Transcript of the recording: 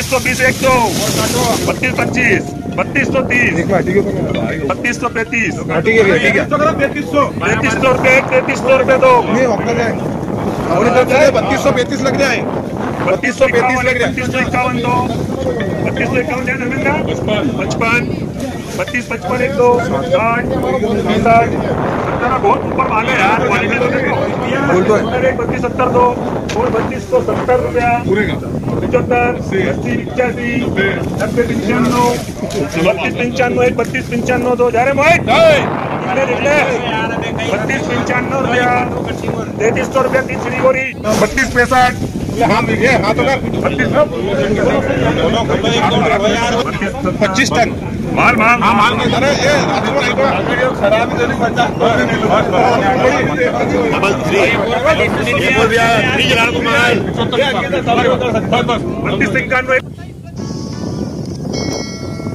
3220 एक दो 3225 3230 3235 3300 रुपए दो 3235 लग जाए 3235 लग रहा है 3251 दो 3251 है धर्मेंद्र 55 3255 एक दो 60 बहुत ऊपर मांगे यार क्वालिटी तो देखो 3270 दो और 3270 रुपया 75 80 85 90 95 32 95 दो जा रहे मोहित 32 95 रुपया 3300 रुपया 3 श्री गोरी 32 65 हाँ तो 25 टन माल माल माल खराब बत्तीस 91